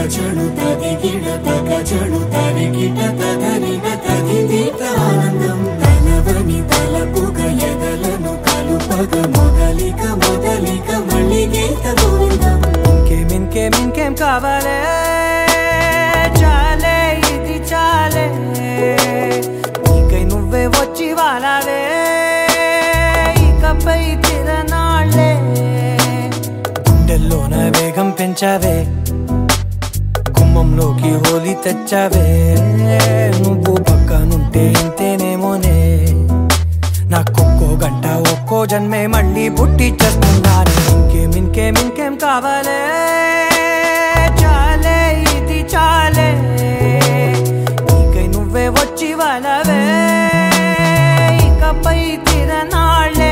చడు తదిగిడ తగ చడు తరిగిట తదరిన తదిదీత ఆనందం తలవని తలపుగ ఎదలను కలుపగ మొదలిక మొదలిక మళ్ళీ గీత గోవిందం ఇంకేం కావాలే చాలే ఇది చాలే నీకై నువ్వే వచ్చి వాలావే ఇకపై తిరనాళ్ళే గుండెల్లోన వేగం పెంచావే గుమ్మంలోకి హోలీ తెచ్చావే నువ్వు పక్కనుంటే ఇంతేనేమోనే నాకొక్కో గంట ఒక్కో జన్మే మళ్ళీ పుట్టి చేస్తున్నాను ఇంకేం కావాలే చాలే ఇది చాలే నీకై నువ్వే వచ్చి వాలవే ఇకపై తిరనాళ్ళే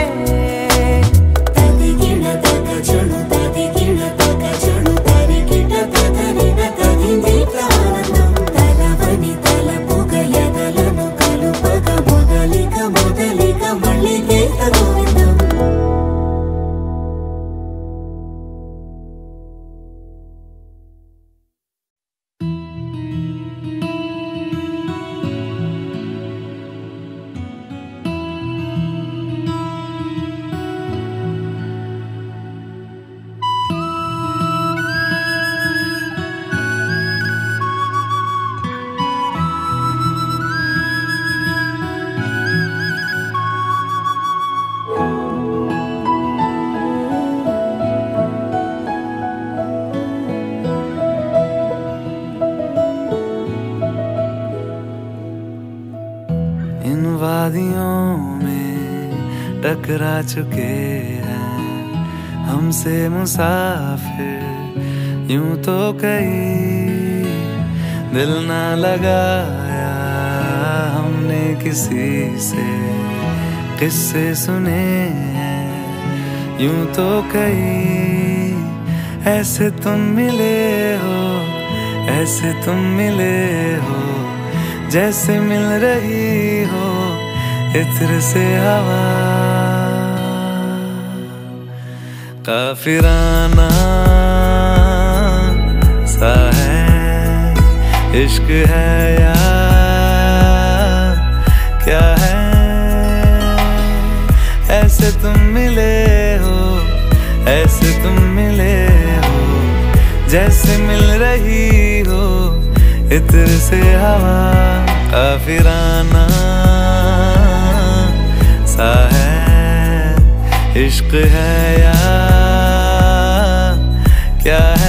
తదిగిడ తగ చడు తదిగిడ తగ చడు తరిగిట తదరిన తదిదీత ఆనందం తలవని తలపుగ ఎదలను కలుపగ మొదలిక మొదలిక మళ్ళీ గీత గోవిందం वादियों में टकरा चुके हैं हमसे मुसाफिर यूं तो कहीं दिल ना लगाया हमने किसी से किस्से सुने हैं यूं तो कहीं ऐसे तुम मिले हो ऐसे तुम मिले हो जैसे मिल रही हो इत्र से हवा काफिराना सा है इश्क है या क्या है ऐसे तुम मिले हो ऐसे तुम मिले हो जैसे मिल रही हो इत्र से हवा काफिराना सा है इश्क है या क्या है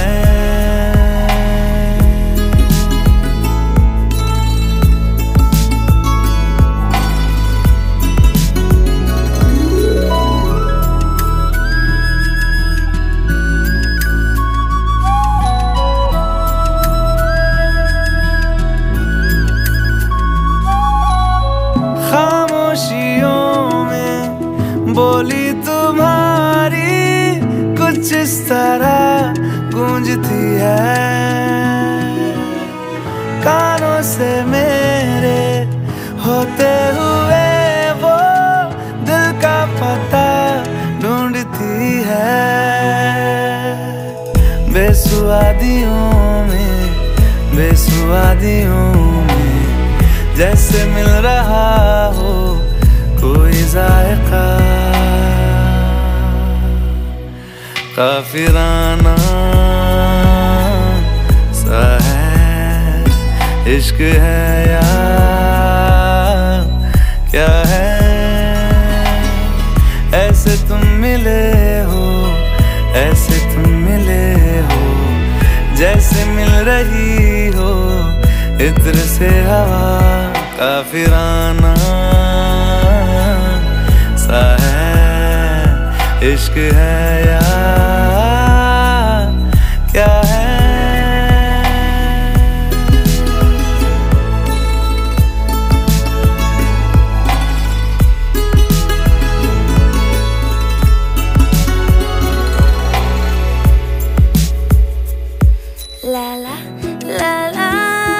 बोली तुम्हारी कुछ इस तरह गूंजती है कानों से मेरे होते हुए वो दिल का पता ढूंढती है बेसुआदियों में जैसे मिल रहा हो कोई जायका काफिराना सा है इश्क है या क्या है ऐसे तुम मिले हो ऐसे तुम मिले हो जैसे मिल रही हो इत्र से हवा काफिराना सा है इश्क है या क्या है La la la la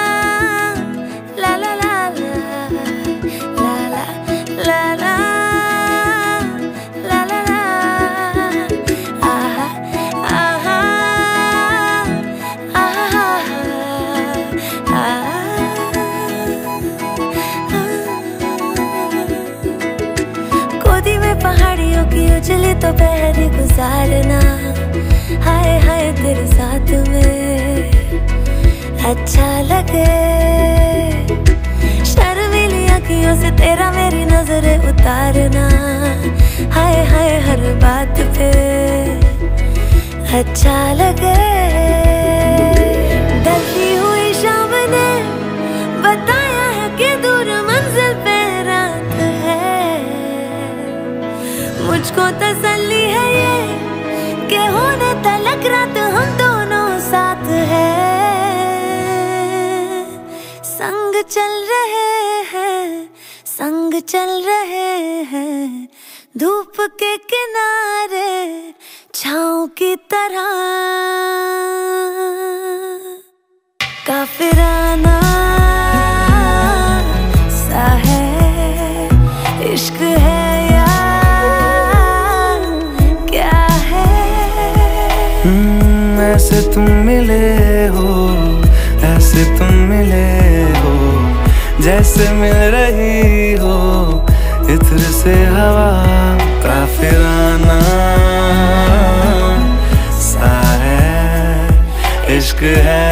la la la la la la la la la la la दोपहर गुजारना, हाय हाय तेरे साथ में अच्छा लगे। शर्मीली अखियों से तेरा मेरी नजरें उतारना, हाय हाय हर बात पे अच्छा लगे। ढलती हुई शाम ने बताया है कि दूर मंजिल पे रात है। मुझको तसल्ली है ये कि होने तलक रात हम दोनों साथ हैं। संग चल रहे हैं, संग चल रहे हैं, धूप के किनारे छाँव की तरह। काफिराना सा है इश्क है या क्या है। ऐसे तुम मिले हो, ऐसे तुम मिले हो, जैसे मिल रही हो इत्र से हवा। काफिराना सा है इश्क है